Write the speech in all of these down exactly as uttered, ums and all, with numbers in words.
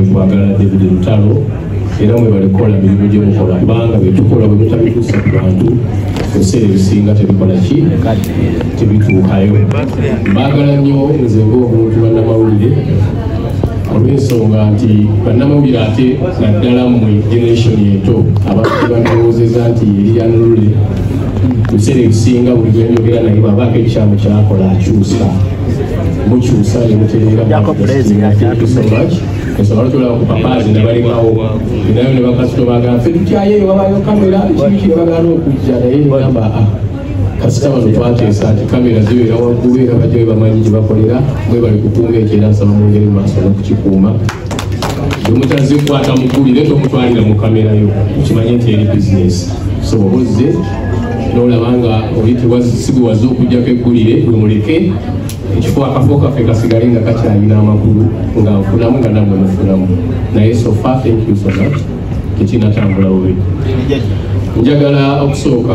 kwagala David Lutalo era mwe balikola mirimu gye mukola kubanga byetukola bwe mutabituusa ku bantu ebiseera ebisinga tebikola ki tebituukayo. Baagala nnyo nze ng'omuntu bannamawulire olw'ensonga nti bannamawulire ate naddala mmwe generation ento abantu bandowozeza nti eriya nulule ebiseera ebisinga buli gwenjogera naye babaako ekikyamu kyakola akyusa mukyusa ne mutereera ensonga lutulaba ku papaazi ne balimawo nayo ne bakasito bagamba ffe tutyayeyo wabayo kamera kiki bagana okujja naye negamba kasita bano twateesa nti kamera zibeera waggulu era bajja bamanyi gye bakolera mwe bali kukuuma ekyera nsaba mwongere mu maaso n'okukikuuma bwe mutazikwata mugulire tomutwalira mu kamerayo kimanye nti eri bizinesi so obozze n'olaba nga oyitibwasigwe waze okugjako eggulire bwe muleke ekifo akafo kaffe kasigale nga kakyalina amakulu nga nfunamu nga nammwe mufunamu naye so far thank you so much tekinatambula bubi. Njagala okusooka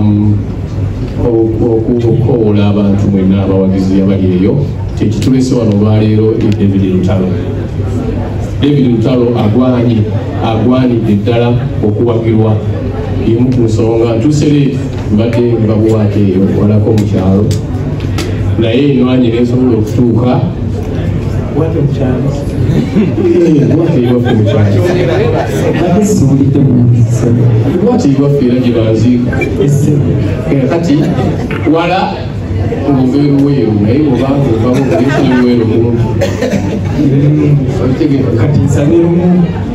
okukoola abantu mwenna abawagizi abali eyo tekitulese wano olwaleero David Lutalo. David Lutalo agwanye agwanidde ddala okuwagirwa emu ku nsonga ntuusere mbadde babuwaate eyo walako mu kyalo naye enwanyi nesobola okutuuka wate mukyalo wate iwaffe mukyalo wate iwaffe era gye banziika kati wala ng'ova eruweeru naye obanga ovamu ngaekiruweeru mungi kati nsabirumu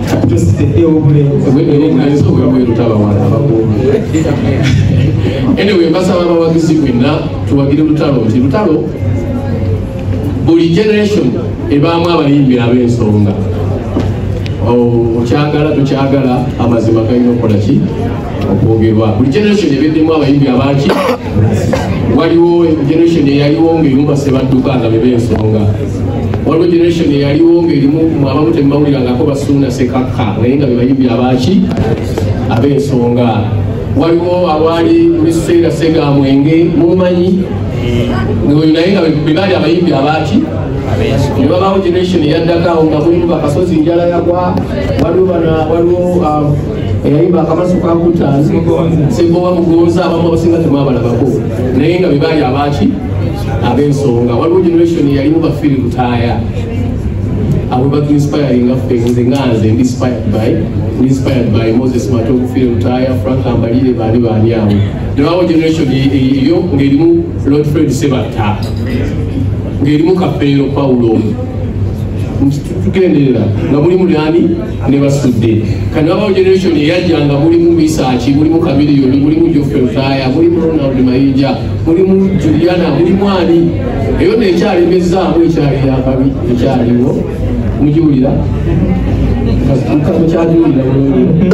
anyway mbasaba abawagizi mwenna tuwagire Lutalo nti Lutalo buli generation ebaamu abayimbi ab'ensonga okyagala tokyagala amazima galina okukola ki okwogerwa. Buli generation ebeddemu abayimbi abaki waliwo generation eyaliwo ng'erimu basebadduka nga beb'ensonga waliwo generation eyaliwo ng'erimu abamu temubawulirangako basuuna sekakka naye nga bebayimbi abaki ab'ensonga. Waliwo abaali Mr. Sega Mwenge mumanyi naye nga bebaali abayimbi abaki ne babaawo generation eyaddakawo nga mulimu bakasozi njala yagwa waliwo eyayimba akamaso ka kutaani Segowa Mugonza abamu abasinga temwabalabako naye nga bebaali abaki ab'ensonga. Waliwo generation eyalimu bafiri lutaaya abo batu inspiring affe nze nga nze inspired by inspired by Moses Matovu Firi Lutaaya Frank Ambalire baali baani awo ne babaawo generation eyo ng'erimu Lord Fred Sebatta ng'erimu Kapeero Paulo tugenderera nga mulimu nani ne basudde kati babaawo generation eyajja nga mulimu Misaki mulimu Kamiliyoni mulimu Geoffrey Lutaaya mulimu Ronald Mayinja mulimu Juliana mulimu ani eyo nekyalemezaamu ekyali yakabi ekyaliwo mujiwulira mukyajiwulira bulungi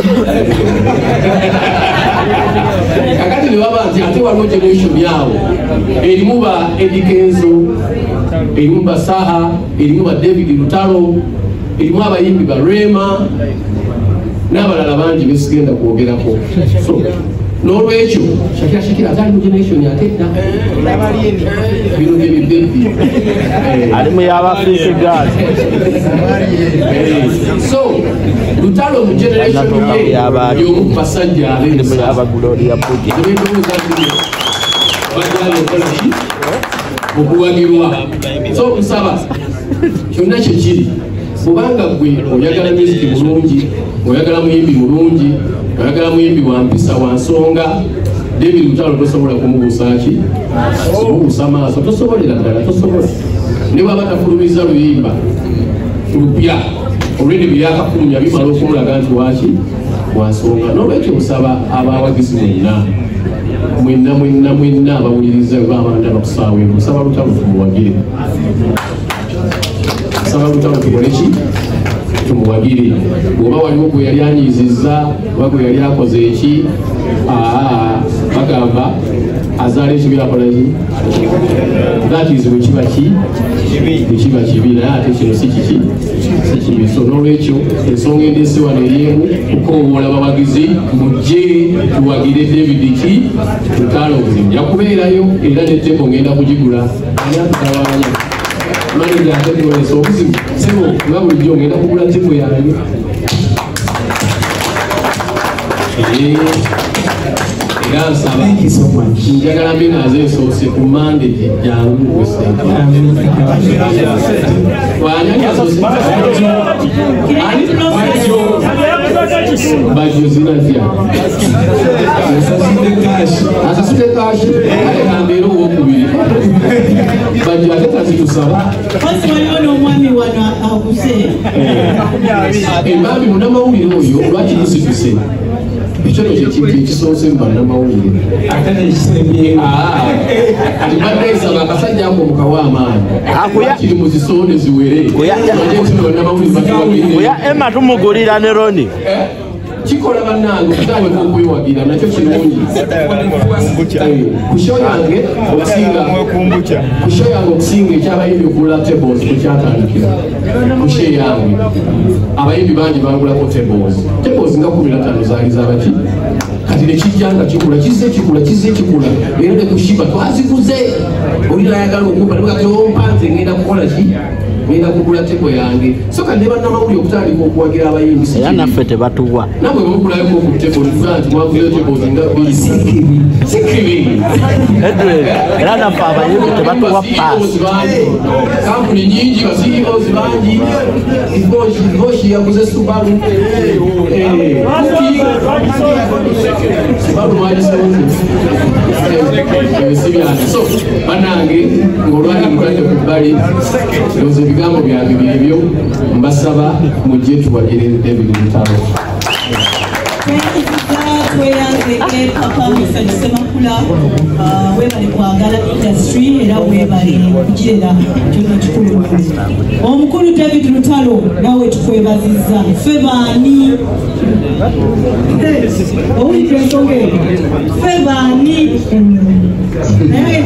kakati ne baba nti ate waliwo generation yaabo erimu ba Eddie Kenzo erimu ba Saha erimu ba David Lutalo erimu abayimbi ba Rema n'abalala bangi besigenda kwogerako. So n'olwekyo Shakira Shakira atali mu generation ate dda bino bye bibbebi ali mu y'Abafirika gaali. So Lutalo mu generation ye y'omu ku basajja ab'ensa bajjala okola ki okuwagirwa. So nsaba kyonna kye kiri kubanga gwe oyagala music mulungi oyagala muyimbi mulungi oyagala muyimbi wa mpisa wa nsonga David Lutalo tosobola kumubuusaaki kumubuusa maaso tosobolera ddala tosobola ne bwaba tafulumiza luyimba lupya olwedi byakafulumya bimala okumulaga nti waki wa nsonga. N'olwekyo busaba abawagizi mwenna mwenna mwenna mwenna abawuliriza bebamanda bakusaawe busaba Lutalo tumuwagire saba Lutalo tukole ki tumuwagire. Bw'oba waliwo gwe yali anyiizizza oba gwe yali akoze eki bagamba azaala ekibi akola ki that is bwe kiba ki ekiba kibi naye ate kino si kiki si kibi. So n'olwekyo ensonga endeese wano eriemu kukoowoola bawagizi mujje tuwagire David ki Lutalo nja kubeerayo era n'ettembo ngenda kugigula ani atutawaanya manager ategeeza obuzibu sebo nga bulijjo ngenda kugula ttiimu yange era nsaba njagala mbinaaze nsoose ku mande jangu bajo zinatya asasudde kashi ayekambeera owokubiri bajo ate tazitusaba embabi munamawulire oyo lwaki musituse ekyono kyekintu ekisoose mubannamawulire ati baddaisaba akasajja ako mukawa amaanyi kiri mu zisonde ziwere oya Emma tumugulira ne Roni kikola bannange okutaawe kokwewagira nakyo kirungi kusho yange okusinga kusho yange okusinga ekyabayimbi okugula tables kukyatandikira kusho yange abayimbi bangi bagulako tables tables nga kumi na ttaano zaali zabaki kati nekijja nga kikula kizze kikula kizze kikula era ne kushiba twaziguze olira ayagala okumpa nebwakatewompanze ngenda kukola ki ngenda kugula tebo yange soka ne bannamawulire okutandika okuwagira abayimbi era naffe tebatuwa namwe bwemukulayoko ku tebo nifuga nti mwaguzeyo tebo zinga bbiri sikibiri era naffe abayimbi tebatuwa paasi kampuni nyingi ba C E Os bangi Boshi yaguze Subaru Subaru mwagisewuze sibyani so bannange ng'olwali mukadde ku bbali ndowooza ebigambo byange byebyo mbasaba mujje tuwagire David Lutalo tweyanzeke papa musanyuse makula webale kwagala industry era webale kugirera kyonna kikulu omukulu David Lutalo nawe tukwebazizza ffe baani owulidde ensonga eyo ffe baani naye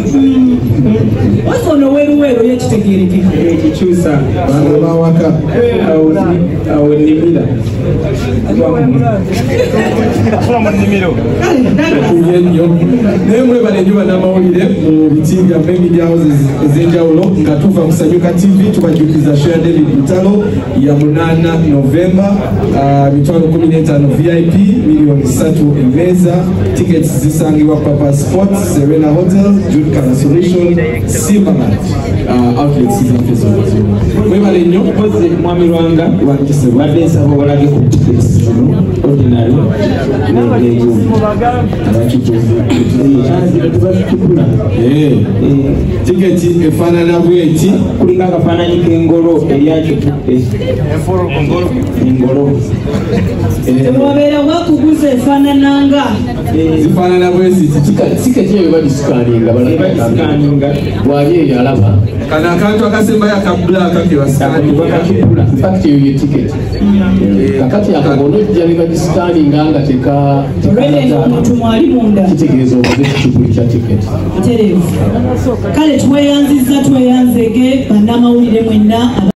wasono weruweru yekitegereke ekikyusa bantu bawaka awo nnimira kuye nnyo naye mwebale nnyo bannamawulire mu biti byaffe media houses ez'enjawulo nga tuva ku Sanyuka T V tubajukiza show ya David Lutalo ya munaana Novemba mitwalo kumi n'etaano V I P miliyoni ssatu emmeeza tickets zisangibwa Papa Sports Serena Hotel Jude Canasolution Simbaland outlets zaffe zonna mwebale nnyo mpozi mwami Lwanga wakise badde nsaba obalage ku tickets zino ordinary tiketi efaanana bweti kulinga akafaananyi k'engolo eryakyututte engolo wabeera wakuguza efaanananga zifaanana bwezi tiketi eyo bagisikaninga basikaninga bwali eyo alaba kano akantu akasembayo akabulaka kebasikaninga fakiti eyo ye tiketi kakati akagono ojja ne bagisikaninga nga teka omuntu mwali munda kitegeeza okoze kikikuli kya tiketi tereevu kale tweyanzizza tweyanzege bannamawulire mwenna